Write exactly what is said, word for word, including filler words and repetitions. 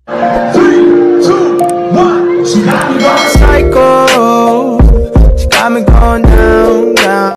Three, two, one. She got me going psycho. She got me going down, down.